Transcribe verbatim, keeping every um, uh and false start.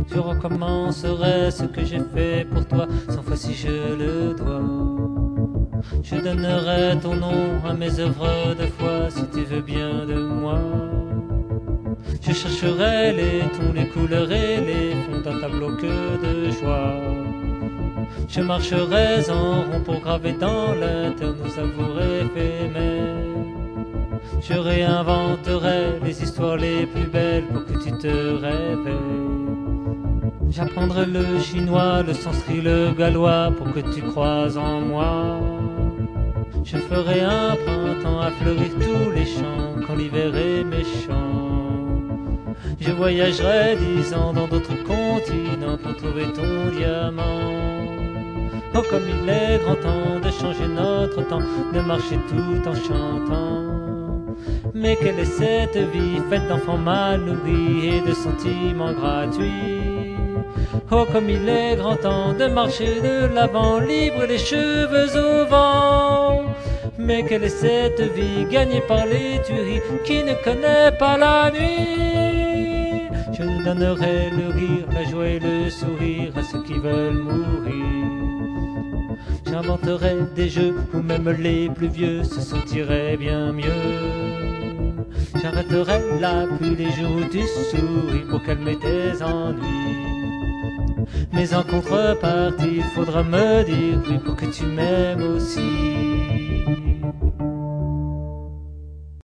Tu recommencerais ce que j'ai fait pour toi cent fois si je le dois. Je donnerai ton nom à mes œuvres de foi si tu veux bien de moi. Je chercherai les tons, les couleurs et les fonds d'un tableau que de joie. Je marcherai en rond pour graver dans la terre nos amours éphémères. Je réinventerai les histoires les plus belles pour que tu te réveilles. J'apprendrai le chinois, le sanskrit, le gallois pour que tu crois en moi. Je ferai un printemps à fleurir tous les champs quand l'hiver est méchant. Je voyagerai dix ans dans d'autres continents pour trouver ton diamant. Oh, comme il est grand temps de changer notre temps, de marcher tout en chantant. Mais quelle est cette vie faite d'enfants mal nourris et de sentiments gratuits? Oh, comme il est grand temps de marcher de l'avant, libre les cheveux au vent. Mais quelle est cette vie gagnée par les tueries qui ne connaît pas la nuit? Je donnerai le rire, la joie et le sourire à ceux qui veulent mourir. J'inventerai des jeux où même les plus vieux se sentiraient bien mieux. J'arrêterai la pluie les jours où tu souris pour calmer tes ennuis. Mais en contrepartie, il faudra me dire oui pour que tu m'aimes aussi.